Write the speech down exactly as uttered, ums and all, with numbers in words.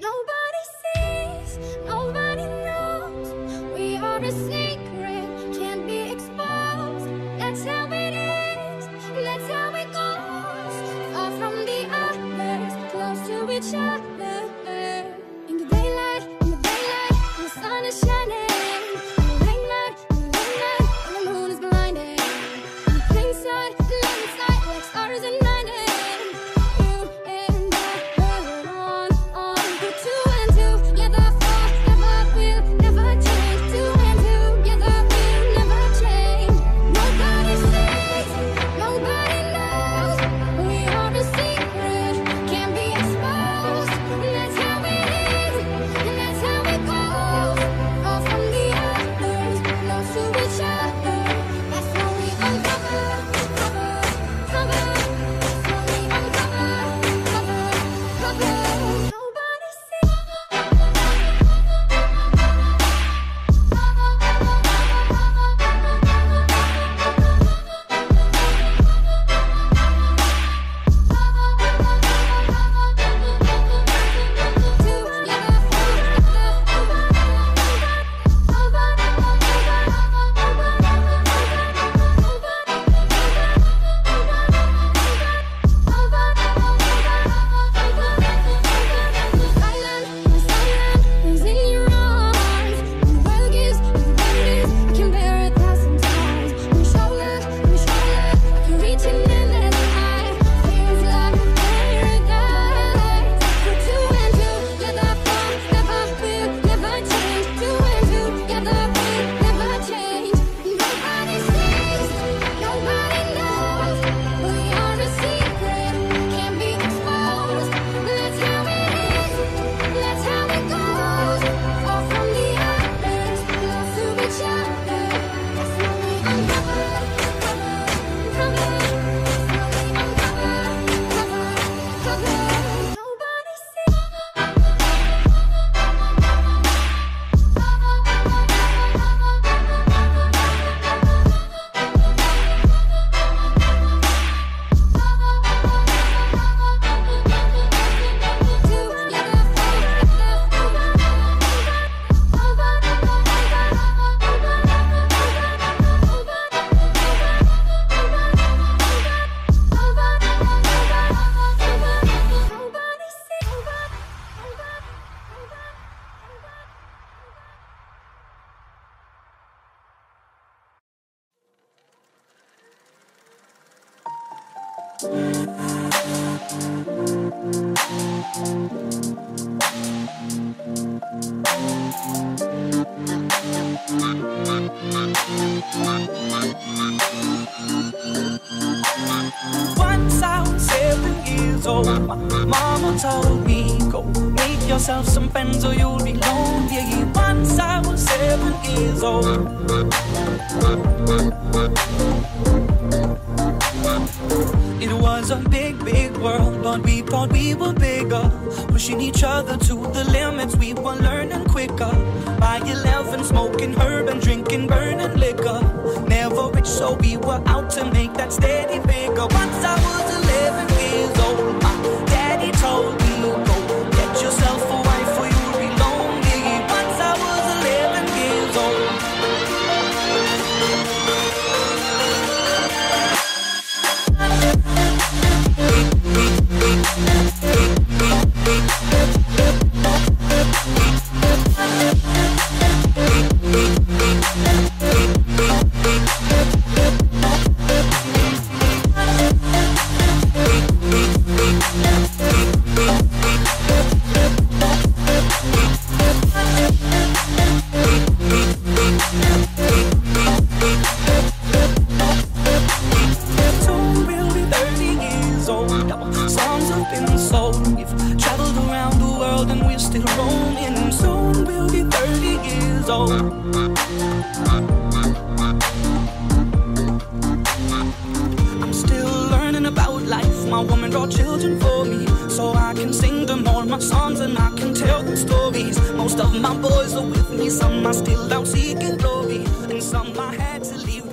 Nobody sees, nobody knows. We are a secret, can't be exposed. That's how it is, that's how it goes. Far from the others, close to each other. In the daylight, in the daylight, when the sun is shining. In the late night, in the late night, when the moon is blinding. In the plain sight, the light sight, like stars at night. Once I was seven years old, my mama told me, go make yourself some friends or you'll be lonely. Once I was seven years old. It was a big, big world, but we thought we were bigger, pushing each other to the limits. We were learning quicker. By eleven, smoking herb and drinking burning liquor. Never rich, so we were out to make that steady figure. Once I was eleven years old, my daddy told me, go get yourself a wife or you'll be lonely. Once I was eleven years old. Songs have been sold. We've traveled around the world and we're still roaming. Soon we'll be thirty years old. I'm still learning about life. My woman brought children for me, so I can sing them all my songs and I can tell them stories. Most of my boys are with me, some are still out seeking glory, and some I had to leave.